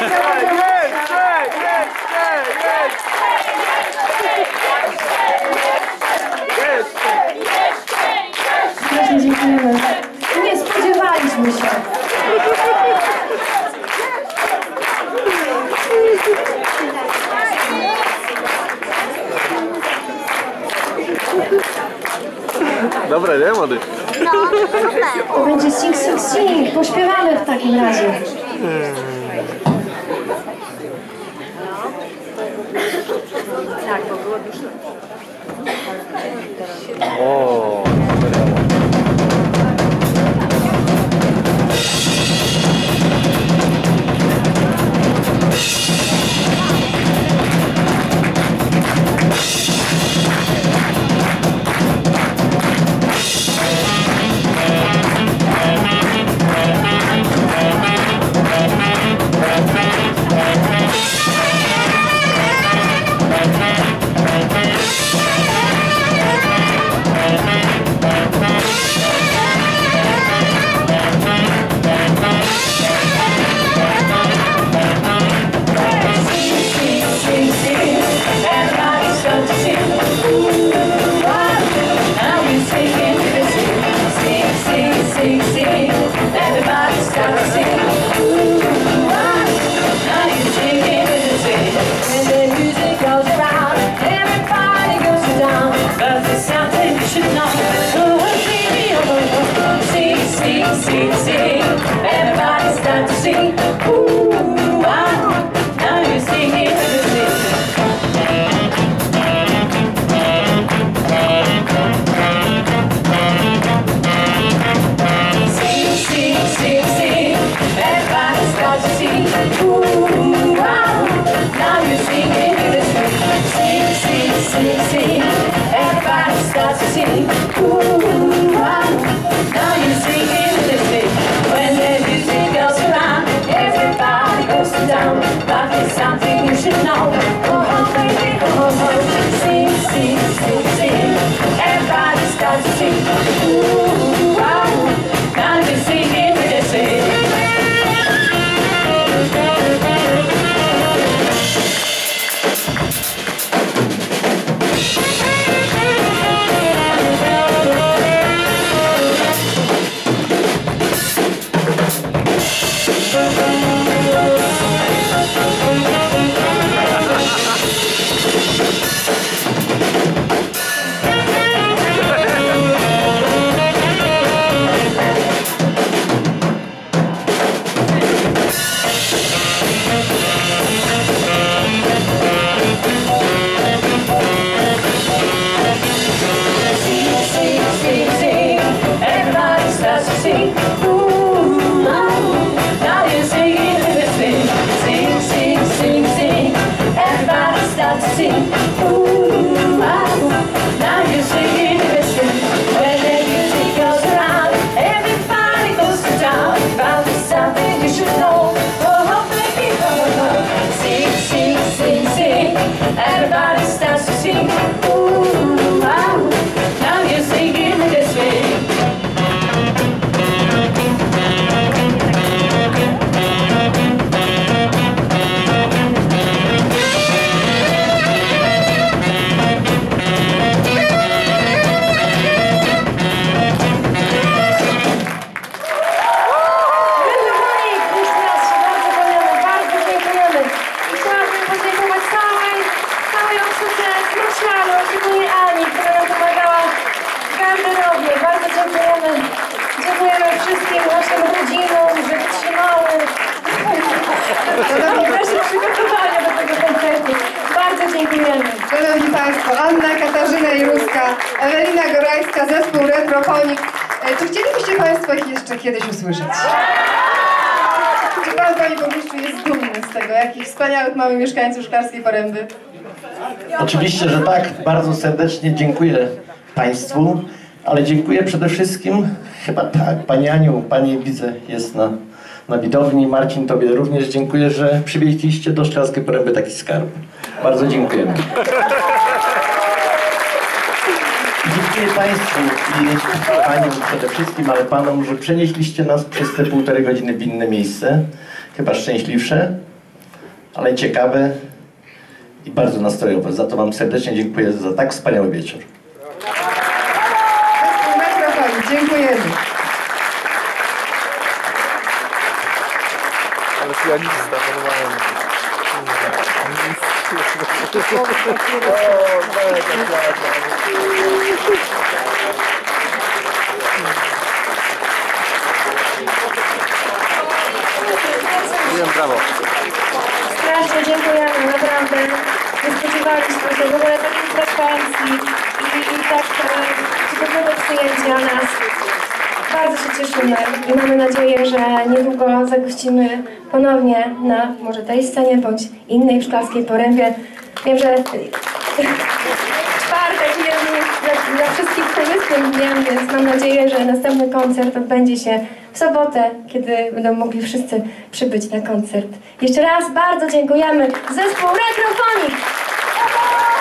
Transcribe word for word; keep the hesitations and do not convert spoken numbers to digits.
Bardzo dziękujemy. Nie spodziewaliśmy się. Dobre, nie, młody? No, super. To będzie sing, sing, sing. Pośpiewamy w takim razie. Tak, to było dużo. O, Szanowni Państwo, Anna Katarzyna Jaruska, Ewelina Gorajska, zespół Retrofonik. Czy chcielibyście Państwo ich jeszcze kiedyś usłyszeć? Czy Pan, Panie Burmistrzu, jest dumny z tego, jakich wspaniałych mamy mieszkańców Szklarskiej Poręby? Oczywiście, że tak. Bardzo serdecznie dziękuję Państwu, ale dziękuję przede wszystkim, chyba tak, Pani Aniu, Pani widzę jest na, na widowni. Marcin, Tobie również dziękuję, że przywieźliście do Szklarskiej Poręby taki skarb. Bardzo dziękujemy. Dziękuję Państwu i Paniom przede wszystkim, ale Panom, że przenieśliście nas przez te półtorej godziny w inne miejsce. Chyba szczęśliwsze. ale ciekawe i bardzo nastrojowe. Za to Wam serdecznie dziękuję za tak wspaniały wieczór. Zespół Retrofonik, dziękujemy. Ale pianista, normalnie. O, mega Wiem, brawo. Strasznie dziękujemy, naprawdę. Nie spodziewaliśmy się w ogóle takiej frekwencji i, i tak ciekawego przyjęcia nas. Bardzo się cieszymy i mamy nadzieję, że niedługo zagościmy ponownie na może tej scenie bądź innej w Szklarskiej Porębie. Wiem, że czwartek jest dla, dla wszystkich korzystnym dniem, więc mam nadzieję, że następny koncert odbędzie się w sobotę, kiedy będą mogli wszyscy przybyć na koncert. Jeszcze raz bardzo dziękujemy. Zespół Retrofonik!